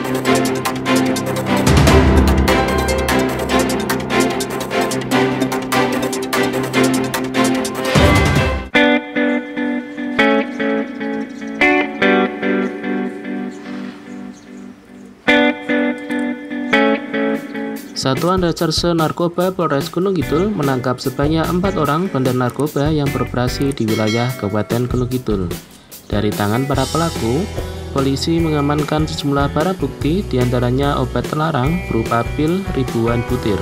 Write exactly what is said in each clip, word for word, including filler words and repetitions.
Satuan Reserse Narkoba Polres Gunung Kidul menangkap sebanyak empat orang bandar narkoba yang beroperasi di wilayah Kabupaten Gunung Kidul. Dari tangan para pelaku, polisi mengamankan sejumlah barang bukti, diantaranya obat terlarang berupa pil ribuan butir.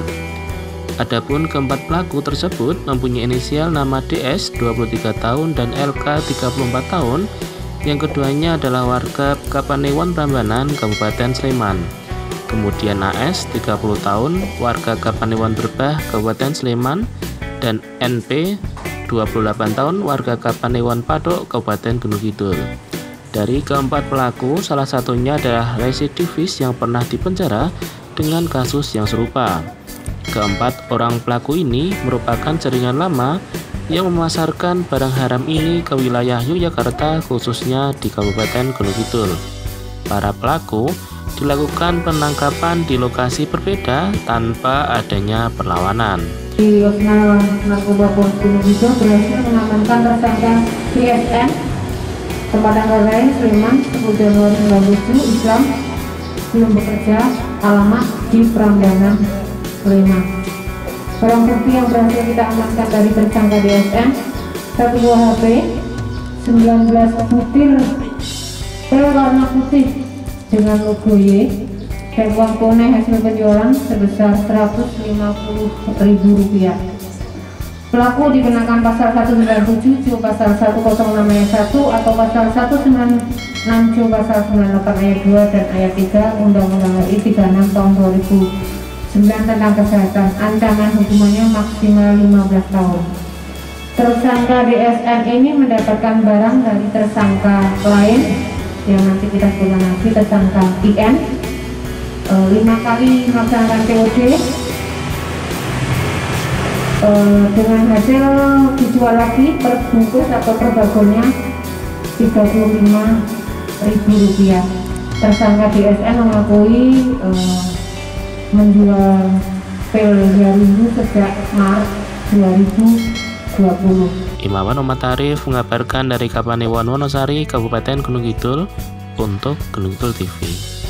Adapun keempat pelaku tersebut mempunyai inisial nama D S dua puluh tiga tahun dan L K tiga puluh empat tahun. Yang keduanya adalah warga Kapanewon Prambanan, Kabupaten Sleman. Kemudian A S tiga puluh tahun, warga Kapanewon Berbah, Kabupaten Sleman, dan N P dua puluh delapan tahun, warga Kapanewon Padok, Kabupaten Gunung Kidul. Dari keempat pelaku, salah satunya adalah residivis yang pernah dipenjara dengan kasus yang serupa. Keempat orang pelaku ini merupakan jaringan lama yang memasarkan barang haram ini ke wilayah Yogyakarta, khususnya di Kabupaten Gunung Kidul. Para pelaku dilakukan penangkapan di lokasi berbeda tanpa adanya perlawanan. Di Osnal Narkoba Polres Gunung Kidul berhasil mengamankan tersangka D S N, tempat tanggal lahir Sleman, sepuluh Januari sembilan puluh tujuh, Islam, belum bekerja, alamat di Prambanan, Sleman. Barang bukti yang berhasil kita amankan dari tersangka D S N, satu buah H P, sembilan belas butir pil warna putih dengan logo Y, dan uang tunai hasil penjualan sebesar seratus lima puluh ribu rupiah. Pelaku dikenakan pasal seratus sembilan puluh tujuh, pasal seratus enam ayat satu atau pasal seratus sembilan puluh enam J pasal sembilan puluh delapan ayat dua dan ayat tiga Undang-Undang R I tiga puluh enam tahun dua ribu sembilan tentang kesehatan. Ancaman hukumannya maksimal lima belas tahun. Tersangka D S N ini mendapatkan barang dari tersangka lain yang nanti kita sebutkan lagi, tersangka I N, e, lima kali melaksanakan P O D e, dengan hasil dijual lagi per bungkus atau per bagonnya tiga puluh lima ribu rupiah. Tersangka D S N mengakui e, menjual pil Yarimu sejak Maret dua ribu dua puluh. Imawan Muhammad Arif mengabarkan dari Kapanewon Wonosari, Kabupaten Gunung Kidul untuk Gunung Kidul T V.